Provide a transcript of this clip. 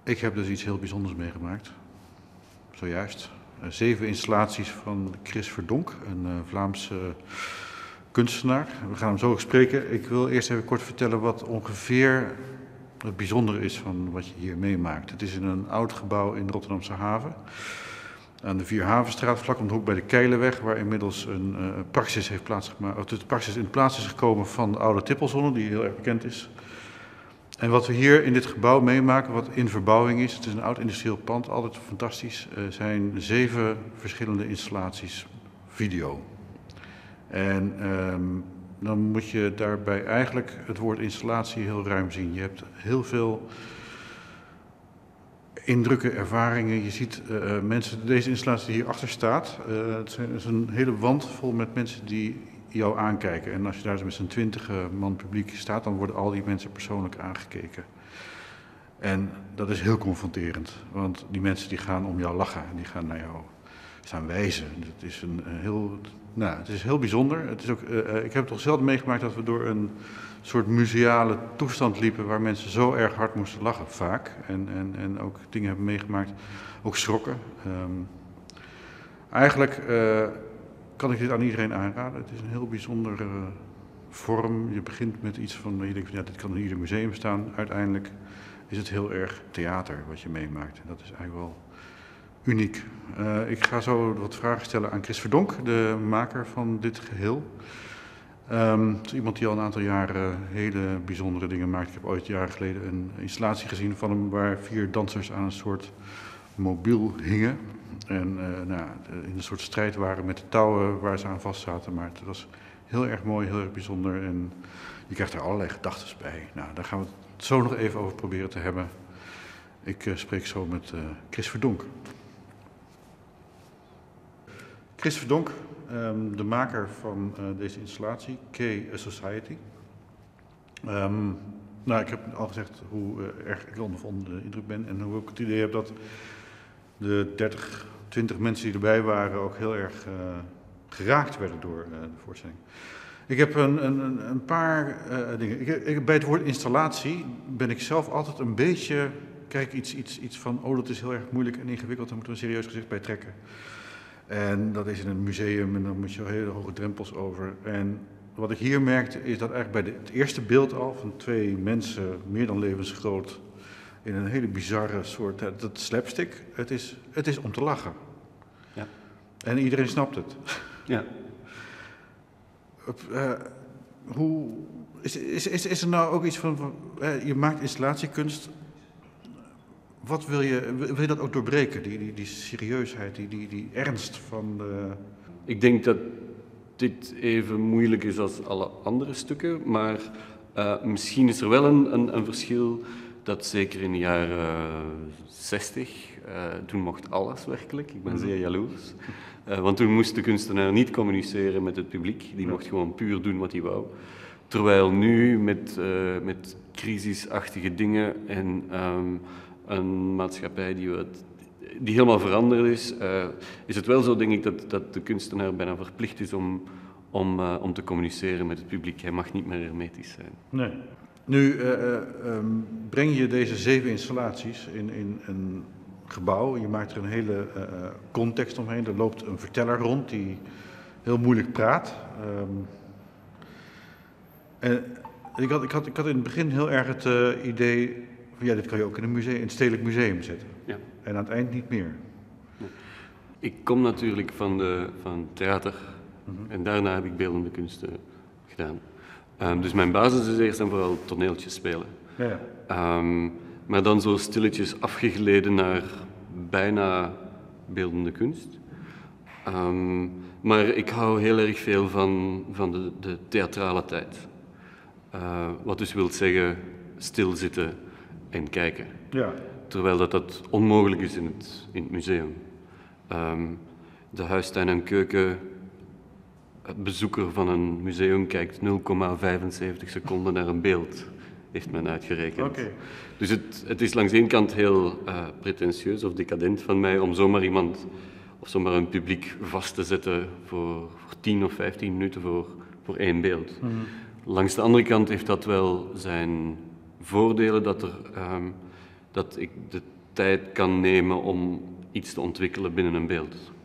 Ik heb dus iets heel bijzonders meegemaakt, zojuist. 7 installaties van Chris Verdonk, een Vlaamse kunstenaar. We gaan hem zo spreken. Ik wil eerst even kort vertellen wat ongeveer het bijzondere is van wat je hier meemaakt. Het is in een oud gebouw in de Rotterdamse haven. Aan de Vierhavenstraat, vlak om de hoek bij de Keilenweg, waar inmiddels een praxis heeft plaatsgemaakt, of de praxis in plaats is gekomen van de oude Tippelzone, die heel erg bekend is. En wat we hier in dit gebouw meemaken, wat in verbouwing is, het is een oud industrieel pand, altijd fantastisch, zijn 7 verschillende installaties video. En dan moet je daarbij eigenlijk het woord installatie heel ruim zien. Je hebt heel veel indrukken, ervaringen. Je ziet mensen, deze installatie die hierachter staat, het is een hele wand vol met mensen die jou aankijken. En als je daar met z'n 20 man publiek staat, dan worden al die mensen persoonlijk aangekeken. En dat is heel confronterend, want die mensen die gaan om jou lachen, die gaan naar jou staan wijzen. Het is het is heel bijzonder. Het is ook, ik heb toch zelden meegemaakt dat we door een soort museale toestand liepen waar mensen zo erg hard moesten lachen, vaak. En ook dingen hebben meegemaakt, ook schrokken. Eigenlijk kan ik dit aan iedereen aanraden. Het is een heel bijzondere vorm. Je begint met iets van, je denkt van ja, dit kan in ieder museum staan. Uiteindelijk is het heel erg theater wat je meemaakt. En dat is eigenlijk wel uniek. Ik ga zo wat vragen stellen aan Chris Verdonk, de maker van dit geheel. Het is iemand die al een aantal jaren hele bijzondere dingen maakt. Ik heb ooit jaren geleden een installatie gezien van hem waar 4 dansers aan een soort mobiel hingen. En in een soort strijd waren met de touwen waar ze aan vast zaten. Maar het was heel erg mooi, heel erg bijzonder. En je krijgt er allerlei gedachten bij. Nou, daar gaan we het zo nog even over proberen te hebben. Ik spreek zo met Chris Verdonk. Chris Verdonk, de maker van deze installatie, K A Society. Ik heb al gezegd hoe erg ik onder de indruk ben en hoe ik het idee heb dat de 20 mensen die erbij waren ook heel erg geraakt werden door de voorstelling. Ik heb een paar dingen. Bij het woord installatie ben ik zelf altijd een beetje, kijk iets van, dat is heel erg moeilijk en ingewikkeld, daar moeten we een serieus gezicht bij trekken. En dat is in een museum en dan moet je hele hoge drempels over. En wat ik hier merkte is dat eigenlijk bij het eerste beeld al van 2 mensen, meer dan levensgroot, in een hele bizarre soort, dat slapstick, het is om te lachen. Ja. En iedereen snapt het. Ja. Is er nou ook iets van je maakt installatiekunst, wat wil je dat ook doorbreken, die serieusheid, die ernst van de... Ik denk dat dit even moeilijk is als alle andere stukken, maar misschien is er wel een verschil dat zeker in de jaren 60, toen mocht alles werkelijk, ik ben zeer jaloers, want toen moest de kunstenaar niet communiceren met het publiek, die mocht gewoon puur doen wat hij wou. Terwijl nu met crisisachtige dingen en een maatschappij die helemaal veranderd is het wel zo, denk ik, dat de kunstenaar bijna verplicht is om te communiceren met het publiek. Hij mag niet meer hermetisch zijn. Nee. Nu breng je deze 7 installaties in een gebouw. Je maakt er een hele context omheen. Er loopt een verteller rond die heel moeilijk praat. Ik had in het begin heel erg het idee van ja, dit kan je ook in een stedelijk museum zetten. Ja. En aan het eind niet meer. Ik kom natuurlijk van theater en daarna heb ik beeldende kunsten gedaan. Dus mijn basis is eerst en vooral toneeltjes spelen. Ja. Maar dan zo stilletjes afgegleden naar bijna beeldende kunst. Maar ik hou heel erg veel van de theatrale tijd. Wat dus wil zeggen stilzitten en kijken. Ja. Terwijl dat onmogelijk is in het museum. De huistuin- en keukenbezoeker van een museum kijkt 0,75 seconden naar een beeld, heeft men uitgerekend. Okay. Dus het is langs de ene kant heel pretentieus of decadent van mij om zomaar iemand of zomaar een publiek vast te zetten voor 10 of 15 minuten voor 1 beeld. Mm-hmm. Langs de andere kant heeft dat wel zijn voordelen dat ik tijd kan nemen om iets te ontwikkelen binnen een beeld.